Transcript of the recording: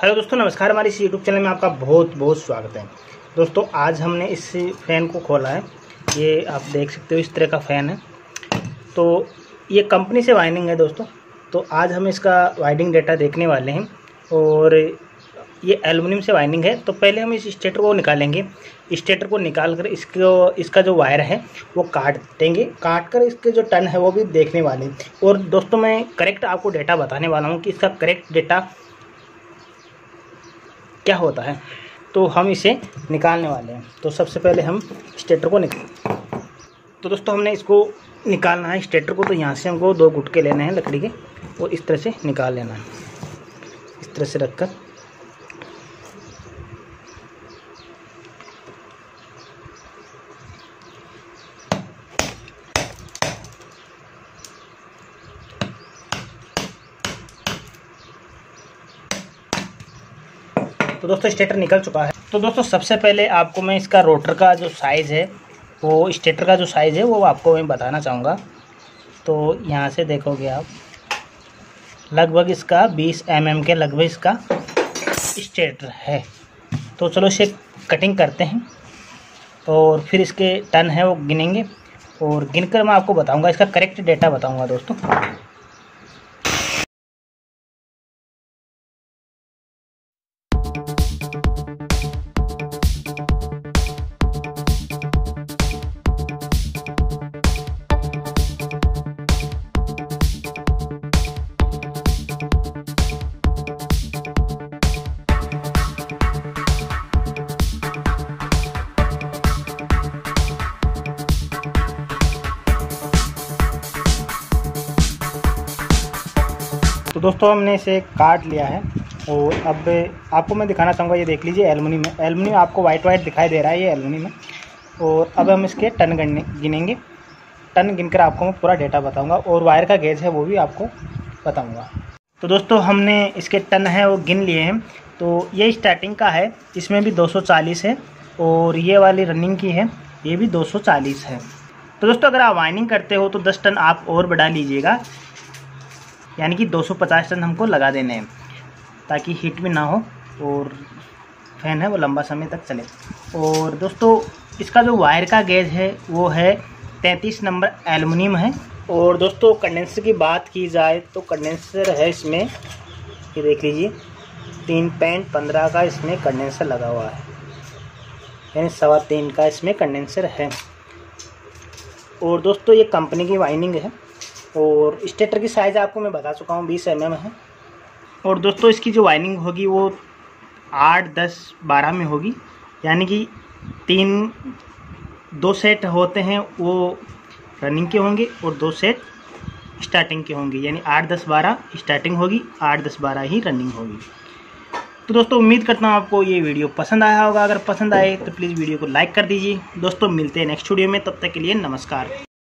Hello दोस्तों, नमस्कार। हमारे इस यूट्यूब चैनल में आपका बहुत बहुत स्वागत है। दोस्तों आज हमने इस फ़ैन को खोला है। ये आप देख सकते हो, इस तरह का फ़ैन है। तो ये कंपनी से वाइंडिंग है दोस्तों। तो आज हम इसका वाइंडिंग डेटा देखने वाले हैं और ये एल्युमिनियम से वाइंडिंग है। तो पहले हम इस स्टेटर को निकालेंगे। स्टेटर को निकाल कर इसका जो वायर है वो काट देंगे। काट कर इसके जो टन है वो भी देखने वाले हैं। और दोस्तों मैं करेक्ट आपको डेटा बताने वाला हूँ कि इसका करेक्ट डेटा क्या होता है। तो हम इसे निकालने वाले हैं। तो सबसे पहले हम स्टेटर को तो दोस्तों हमने इसको निकालना है स्टेटर को। तो यहाँ से हमको 2 गुटके लेने हैं लकड़ी के और इस तरह से निकाल लेना है, इस तरह से रखकर। तो दोस्तों स्टेटर निकल चुका है। तो दोस्तों सबसे पहले आपको मैं इसका रोटर का जो साइज़ है, वो स्टेटर का जो साइज़ है वो आपको मैं बताना चाहूँगा। तो यहाँ से देखोगे आप, लगभग इसका 20 mm के लगभग इसका स्टेटर है। तो चलो इसे कटिंग करते हैं और फिर इसके टन है वो गिनेंगे और गिनकर मैं आपको बताऊँगा, इसका करेक्ट डेटा बताऊँगा दोस्तों। तो दोस्तों हमने इसे काट लिया है और अब आपको मैं दिखाना चाहूँगा। ये देख लीजिए एल्युमिनियम है। एल्युमिनियम आपको वाइट दिखाई दे रहा है, ये एल्युमिनियम है। और अब हम इसके टन गिनेंगे। टन गिनकर आपको मैं पूरा डेटा बताऊँगा और वायर का गेज है वो भी आपको बताऊँगा। तो दोस्तों हमने इसके टन है वो गिन लिए हैं। तो ये स्टार्टिंग का है, इसमें भी 240 है और ये वाली रनिंग की है, ये भी 240 है। तो दोस्तों अगर आप वाइंडिंग करते हो तो 10 टन आप और बढ़ा लीजिएगा, यानी कि 250 टन हमको लगा देने हैं ताकि हीट भी ना हो और फैन है वो लंबा समय तक चले। और दोस्तों इसका जो वायर का गेज है वो है 33 नंबर एल्युमिनियम है। और दोस्तों कंडेंसर की बात की जाए तो कंडेंसर है इसमें, ये देख लीजिए 3.15 का इसमें कंडेंसर लगा हुआ है, यानी 3.25 का इसमें कंडेंसर है। और दोस्तों ये कंपनी की वाइंडिंग है और स्टेटर की साइज़ आपको मैं बता चुका हूँ, 20 mm है। और दोस्तों इसकी जो वाइंडिंग होगी वो 8, 10, 12 में होगी, यानी कि 2 सेट होते हैं वो रनिंग के होंगे और 2 सेट स्टार्टिंग के होंगे, यानी 8, 10, 12 स्टार्टिंग होगी, 8, 10, 12 ही रनिंग होगी। तो दोस्तों उम्मीद करता हूँ आपको ये वीडियो पसंद आया होगा। अगर पसंद आए तो प्लीज़ वीडियो को लाइक कर दीजिए। दोस्तों मिलते हैं नेक्स्ट वीडियो में, तब तक के लिए नमस्कार।